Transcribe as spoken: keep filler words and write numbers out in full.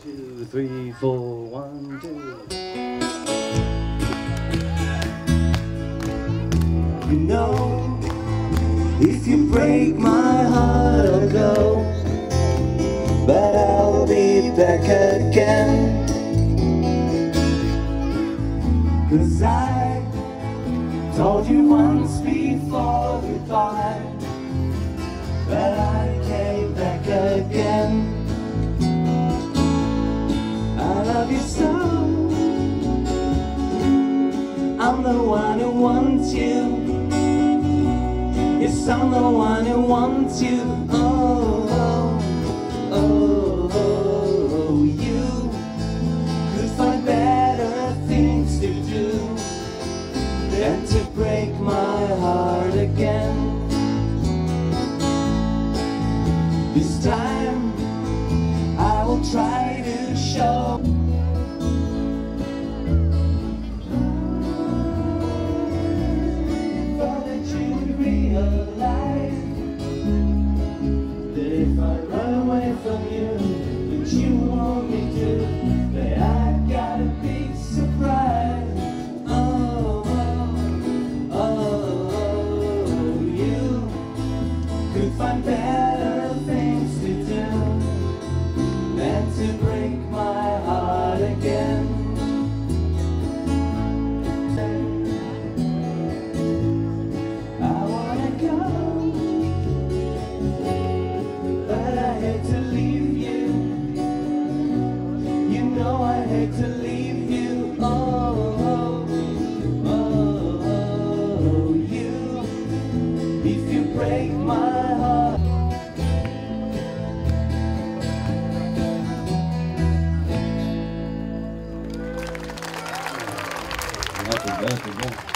two, three, four, one, two. You know, if you break my heart, I'll go, but I'll be back again. 'Cause I told you once before goodbye, but I came back again. I love you so, I'm the one who wants you. Yes, I'm the one who wants you. Oh, oh, oh, oh, you could find better things to do than to break my heart again. This time I will try to show that you realize that if I run away from you, that you want me to, that I got a big surprise. Oh, oh, oh, oh, you could find better things to do than to break my heart again. I wanna go, but I hate to leave you. You know I hate to leave you. Oh, oh, oh, oh, you, if you break my heart. Muito bom, muito bom.